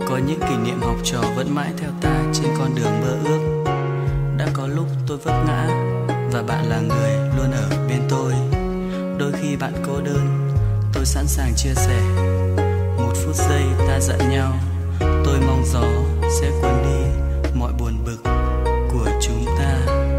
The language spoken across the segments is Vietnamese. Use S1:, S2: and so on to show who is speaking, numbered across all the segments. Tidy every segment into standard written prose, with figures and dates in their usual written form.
S1: Có những kỷ niệm học trò vẫn mãi theo ta trên con đường mơ ước. Đã có lúc tôi vấp ngã và bạn là người luôn ở bên tôi. Đôi khi bạn cô đơn, tôi sẵn sàng chia sẻ. Một phút giây ta giận nhau, tôi mong gió sẽ cuốn đi mọi buồn bực của chúng ta.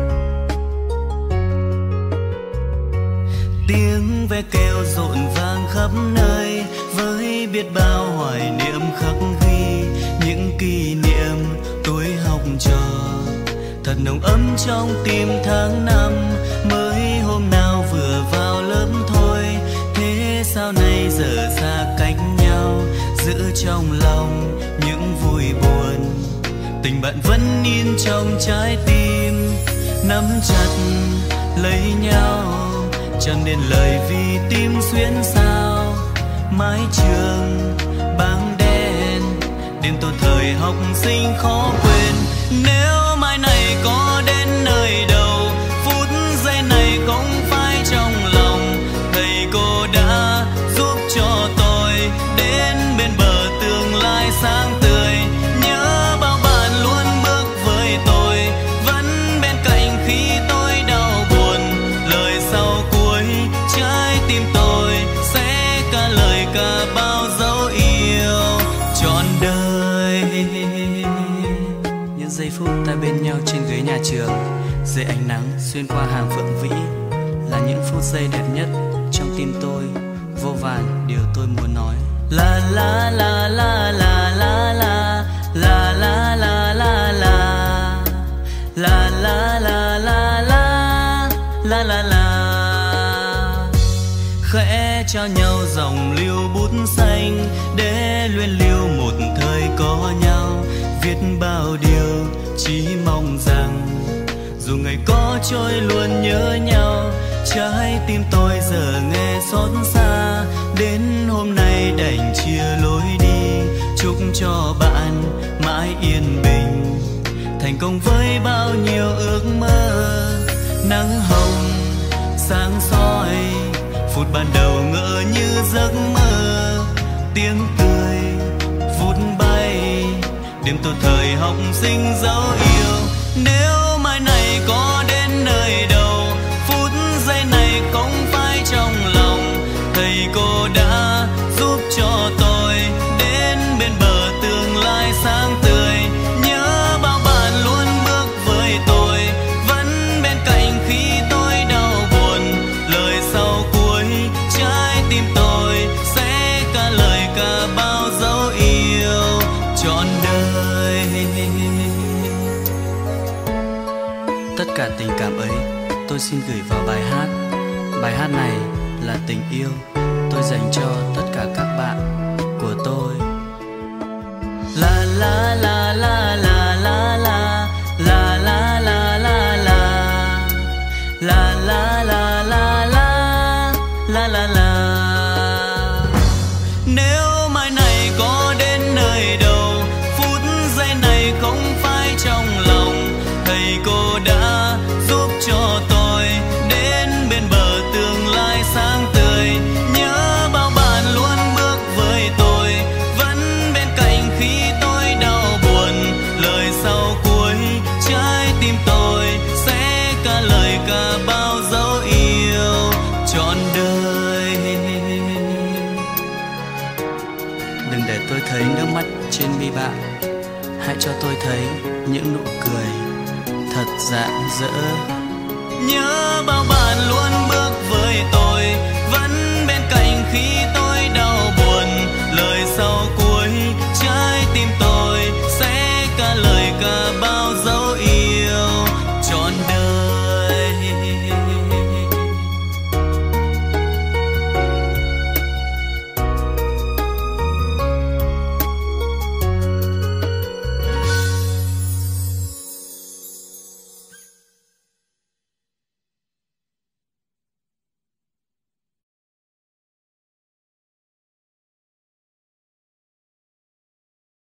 S2: Tiếng ve kêu rộn vang khắp nơi với biết bao hoài niệm khắc ghi. Những kỷ niệm tuổi học trò thật nồng ấm trong tim tháng năm. Mới hôm nào vừa vào lớp thôi, thế sao nay giờ xa cách nhau. Giữ trong lòng những vui buồn, tình bạn vẫn in trong trái tim. Nắm chặt lấy nhau, chẳng nên lời vì tim xuyến sao. Mái trường bảng đen, đêm tôi thời học sinh khó quên. Nếu mai này có đến nơi đầu, phút giây này không phải trong lòng. Thầy cô đã giúp cho tôi đến bên bờ tương lai sáng tươi. Nhớ bao bạn luôn bước với tôi, vẫn bên cạnh khi tôi đau buồn. Lời sau cuối trái tim tôi sẽ cả lời cả bao dấu yêu trọn đời.
S1: Những giây phút ta bên nhau trên ghế nhà trường, dưới ánh nắng xuyên qua hàng phượng vĩ, là những phút giây đẹp nhất trong tim tôi. Vô vàn điều tôi muốn nói.
S2: La la la la la la la la la la la la la la la la la la la. Khẽ trao nhau dòng lưu bút xanh để luyện lưu một thời có nhau. Viết bao điều chỉ mong rằng dù ngày có trôi luôn nhớ nhau. Trái tim tôi giờ nghe xót xa, đến hôm nay đành chia lối đi. Chúc cho bạn mãi yên bình, thành công với bao nhiêu ước mơ. Nắng hồng sáng soi, phút ban đầu ngỡ như giấc mơ. Tiếng cười phút bay, đêm tôi thời học sinh dấu yêu. Nếu mai này có đến nơi đầu, phút giây này không phải trong lòng. Thầy cô đã giúp cho tôi đến bên bờ tương lai sáng tươi. Nhớ bao bạn luôn bước với tôi, vẫn bên cạnh khi tôi đau buồn. Lời sau cuối trái tim tôi sẽ cả lời cả bao dấu yêu trọn đời.
S1: Tất cả tình cảm ấy tôi xin gửi vào bài hát. Bài hát này là tình yêu tôi dành cho tất cả các bạn của tôi.
S2: La la la la la la la la la la la la la la la la la la. Nếu mai này có đến nơi đầu, phút giây này không phải trong lòng. Thầy cô đã giúp cho tôi đến bên bờ tương lai sáng tươi. Nhớ bao bạn luôn bước với tôi, vẫn bên cạnh khi tôi đau buồn. Lời sau cuối trái tim tôi sẽ cả lời cả bao dấu yêu trọn đời.
S1: Đừng để tôi thấy nước mắt trên mi bạn, hãy cho tôi thấy những nụ cười thật rạng rỡ.
S2: Nhớ bao bạn luôn bước